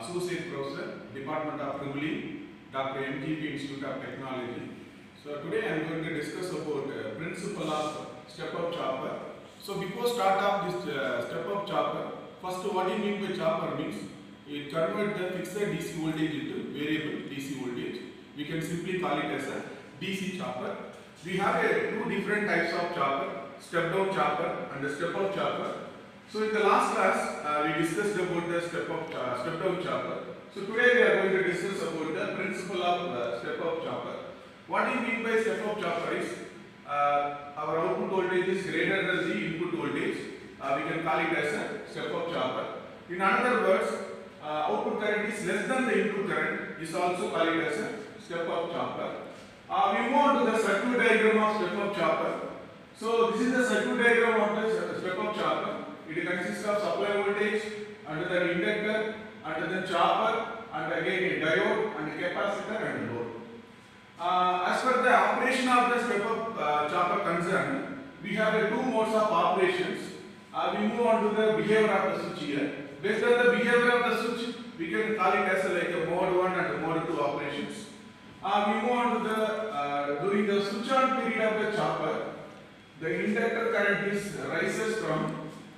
Associate Professor, Department of Civil, Dr. MGP Institute of Technology. So today I am going to discuss about principle of step-up chopper. So before start of this step-up chopper, first what do you mean by chopper means? It converts the fixed DC voltage into variable DC voltage. We can simply call it as a DC chopper. We have two different types of chopper, step-down chopper and a step-up chopper. So in the last class, we discussed about the step-down chopper. So today we are going to discuss about the principle of step-up chopper. What do you mean by step-up chopper is, our output voltage is greater than the input voltage. We can call it as a step-up chopper. In other words, output current is less than the input current is also called it as a step-up chopper. We move on to the circuit diagram of step-up chopper. So this is the circuit diagram of the step-up chopper. It consists of supply voltage, and the inductor, and then chopper, and again a diode, and a capacitor, and load. As per the operation of the step-up chopper concerned, we have two modes of operations. We move on to the behavior of the switch here. Based on the behavior of the switch, we can call it as like a mode 1 and mode 2 operations. We move on to the during the switch on period of the chopper, the inductor current is rises from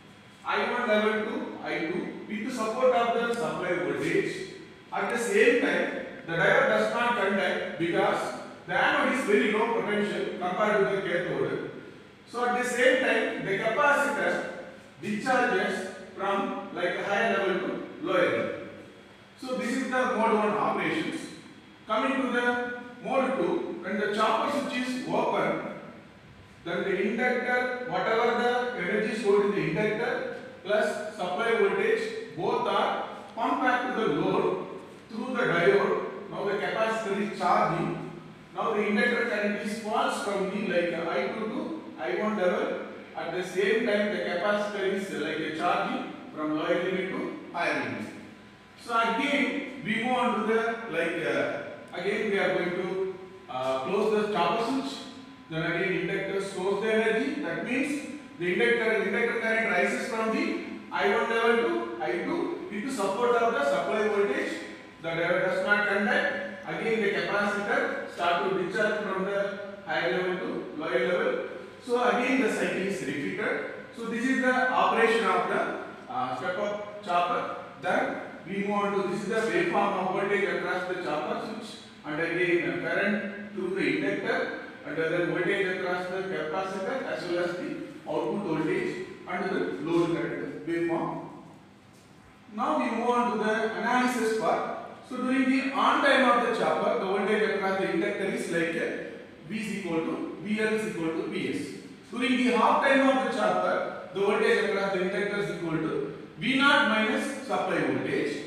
I1 level to I2 with the support of the supply voltage. At the same time, the diode does not conduct because the anode is very low potential compared to the cathode. So at the same time, the capacitor discharges from like higher level to lower level. So this is the mode 1 operations. Coming to the mode 2, when the chopper switch is open, then the inductor, whatever the energy stored in the inductor plus supply voltage, both are pumped back to the load through the diode. Now the capacitor is charging. Now the inductor current is falls from the like I2 to I1 level. At the same time, the capacitor is like a charging from lower limit to higher limit. So again, we move on to the again we are going to close the chopper switch. Then again inductor stores the energy. That means the inductor current rises from the I1 level to I2 with the support of the supply voltage. The diode does not conduct. Again the capacitor start to discharge from the higher level to lower level. So again the cycle is repeated. So this is the operation of the step-up chopper. Then we move on to this is the waveform of voltage across the chopper switch, and again current through the inductor, and then voltage across the capacitor as well as the output voltage and the load current waveform. Now we move on to the analysis part. So during the on time of the chopper, the voltage across the inductor is like V is equal to VL is equal to Vs. During the half time of the chopper, the voltage across the inductor is equal to V0 minus supply voltage.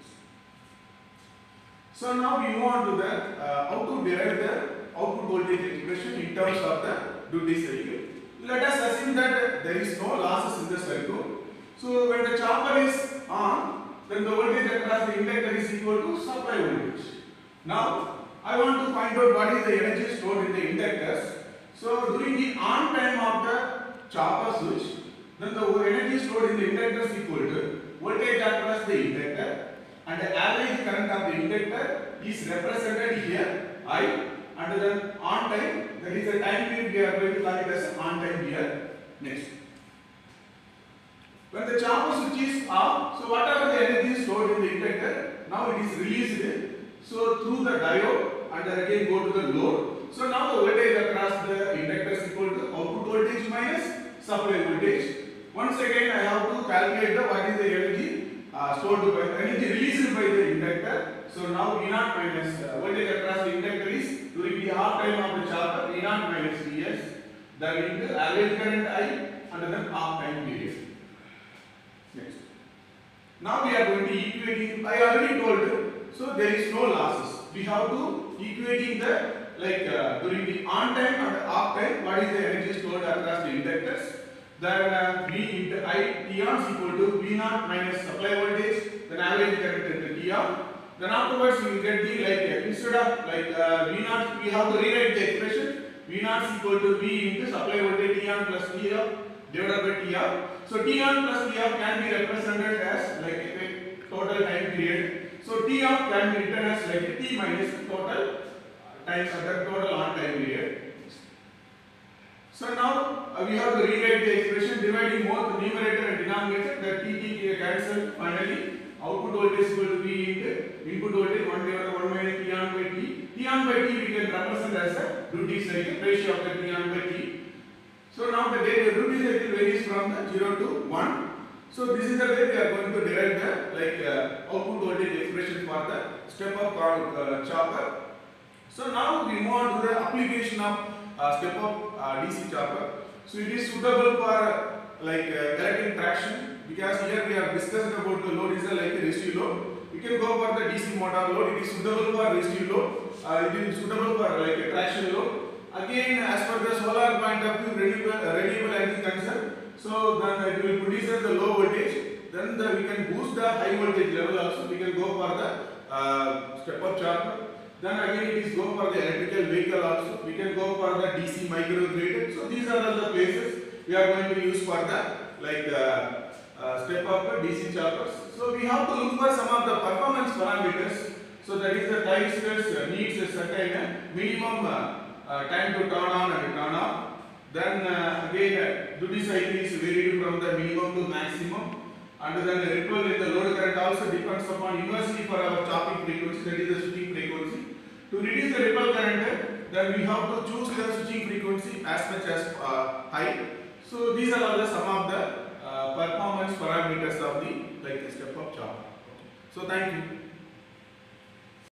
So now we move on to the how to derive the output voltage expression in terms of the duty cycle. Let us assume that there is no losses in the circuit. So when the chopper is on, then the voltage across the inductor is equal to supply voltage. Now I want to find out what is the energy stored in the inductors. So during the on time of the chopper switch, then the energy stored in the inductor is equal to voltage across the inductor, and the average current of the inductor is represented here I, and then on time, there is a time period we are going to call it as on time here. Next, when the chopper switch is off, so whatever the energy is stored in the inductor, now it is released. So through the diode, and then again go to the load. So now the voltage across the inductor is equal to output voltage minus supply voltage. Once again, I have to calculate what is the energy stored by the energy released by the inductor. So now V0 minus voltage across the inductor is during the half time of the chopper V0 minus Vs. Then into average current I and then half time period. Next. Now we are going to equating. I already told you. So there is no losses. We have to equating the during the on time and the off time. What is the energy stored across the inductors? Then V into I T on is equal to V0 minus supply voltage, then average current into T on. Then afterwards you will get the instead of V0, we have to rewrite the expression. V0 is equal to V into supply voltage T on plus T off divided by T off. So T on plus T off can be represented as like a total time period. So T off can be written as like T minus total time, the total on time period. So now we have to rewrite the expression dividing both numerator and denominator. The T cancel. Finally, output voltage is equal to V into input voltage 1 divided by 1 minus T on by T. T on by T we can represent as a duty cycle ratio of the T on by T. So now the duty cycle varies from the 0 to 1. So this is the way we are going to derive the output voltage expression for the step up chopper. So now we move on to the application of step up DC chopper. So it is suitable for collecting traction, because here we have discussed about the load is like a rescue load. We can go for the DC motor load. It is suitable for rescue load. It is suitable for like a traction load. Again, as per the solar point of view, renewable energy concern. So then it will produce the low voltage. Then we can boost the high voltage level also. We can go for the step up chopper. Then again it is go for the electrical vehicle also. We can go for the DC microgrid. So these are all the places we are going to use for the step up DC choppers. So we have to look for some of the performance parameters. So that is the thyristor needs a certain minimum time to turn on and turn off. Then again duty cycle is varied from the minimum to maximum. And then the ripple in the load current also depends upon inversely for our chopping frequency, that is the switching frequency. To reduce the ripple current, then we have to choose the switching frequency as much as high. So these are all some of the performance parameters of the step up chopper. So thank you.